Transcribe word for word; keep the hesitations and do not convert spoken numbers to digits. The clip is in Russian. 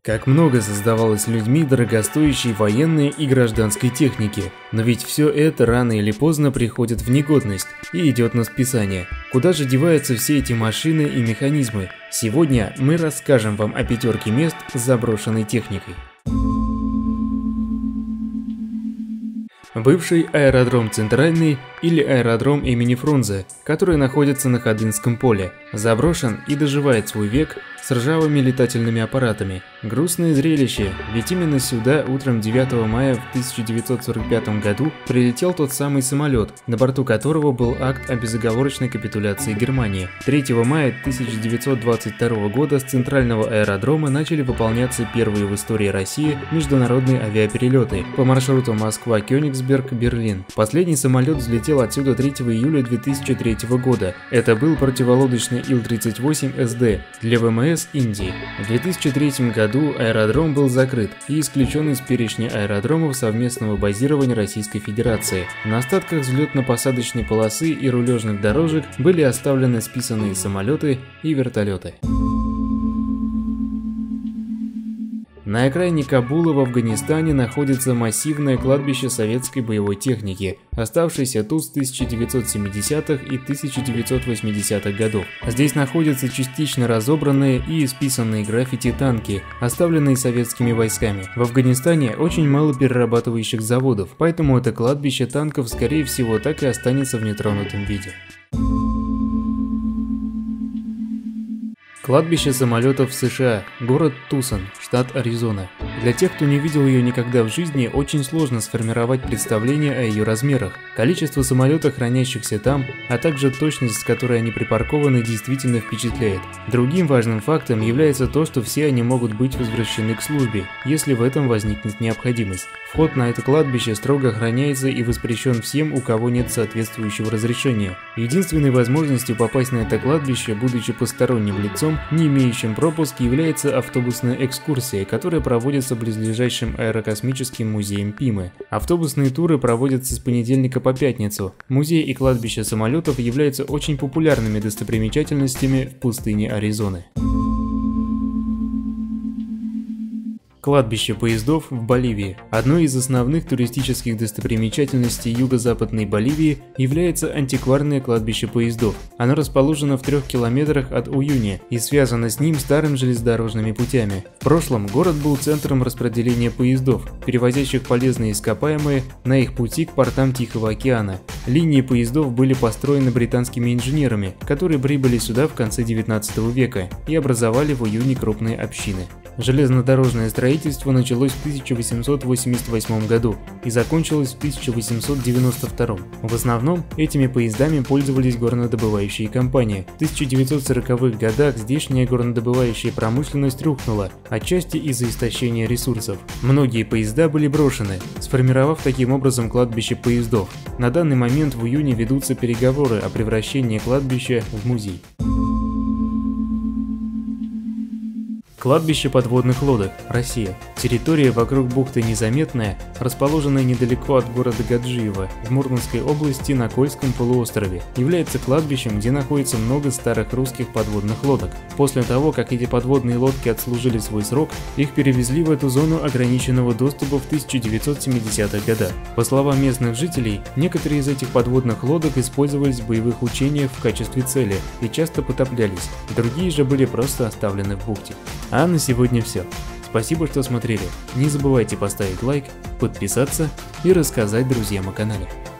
Как много создавалось людьми дорогостоящей военной и гражданской техники, но ведь все это рано или поздно приходит в негодность и идет на списание. Куда же деваются все эти машины и механизмы? Сегодня мы расскажем вам о пятерке мест с заброшенной техникой. Бывший аэродром Центральный или аэродром имени Фрунзе, который находится на Ходынском поле, заброшен и доживает свой век с ржавыми летательными аппаратами. Грустное зрелище, ведь именно сюда утром девятого мая в тысяча девятьсот сорок пятом году прилетел тот самый самолет, на борту которого был акт о безоговорочной капитуляции Германии. третьего мая тысяча девятьсот двадцать второго года с центрального аэродрома начали выполняться первые в истории России международные авиаперелеты по маршруту Москва-Кёнигсберг-Берлин. Последний самолет взлетел отсюда третьего июля две тысячи третьего года. Это был противолодочный Ил тридцать восемь эс дэ для вэ эм эс Индии. В две тысячи третьем году аэродром был закрыт и исключен из перечня аэродромов совместного базирования Российской Федерации. На остатках взлетно-посадочной полосы и рулежных дорожек были оставлены списанные самолеты и вертолеты. На окраине Кабула в Афганистане находится массивное кладбище советской боевой техники, оставшееся тут с тысяча девятьсот семидесятых и тысяча девятьсот восьмидесятых годов. Здесь находятся частично разобранные и исписанные граффити танки, оставленные советскими войсками. В Афганистане очень мало перерабатывающих заводов, поэтому это кладбище танков скорее всего так и останется в нетронутом виде. Кладбище самолетов в США, город Тусон, штат Аризона. Для тех, кто не видел ее никогда в жизни, очень сложно сформировать представление о ее размерах. Количество самолетов, хранящихся там, а также точность, с которой они припаркованы, действительно впечатляет. Другим важным фактом является то, что все они могут быть возвращены к службе, если в этом возникнет необходимость. Вход на это кладбище строго охраняется и воспрещен всем, у кого нет соответствующего разрешения. Единственной возможностью попасть на это кладбище, будучи посторонним лицом, не имеющим пропуск, является автобусная экскурсия, которая проводится близлежащим аэрокосмическим музеем Пимы. Автобусные туры проводятся с понедельника по пятницу. Музей и кладбище самолетов являются очень популярными достопримечательностями в пустыне Аризоны. Кладбище поездов в Боливии. Одной из основных туристических достопримечательностей юго-западной Боливии является антикварное кладбище поездов. Оно расположено в трех километрах от Уюни и связано с ним старыми железнодорожными путями. В прошлом город был центром распределения поездов, перевозящих полезные ископаемые на их пути к портам Тихого океана. Линии поездов были построены британскими инженерами, которые прибыли сюда в конце девятнадцатого века и образовали в Уюни крупные общины. Железнодорожное строительство началось в тысяча восемьсот восемьдесят восьмом году и закончилось в тысяча восемьсот девяносто втором. В основном этими поездами пользовались горнодобывающие компании. В тысяча девятьсот сороковых годах здешняя горнодобывающая промышленность рухнула, отчасти из-за истощения ресурсов. Многие поезда были брошены, сформировав таким образом кладбище поездов. На данный момент в июне ведутся переговоры о превращении кладбища в музей. Кладбище подводных лодок, Россия. Территория вокруг бухты Незаметная, расположенная недалеко от города Гаджиево в Мурманской области на Кольском полуострове, является кладбищем, где находится много старых русских подводных лодок. После того, как эти подводные лодки отслужили свой срок, их перевезли в эту зону ограниченного доступа в тысяча девятьсот семидесятых годах. По словам местных жителей, некоторые из этих подводных лодок использовались в боевых учениях в качестве цели и часто потоплялись, другие же были просто оставлены в бухте. А на сегодня все. Спасибо, что смотрели. Не забывайте поставить лайк, подписаться и рассказать друзьям о канале.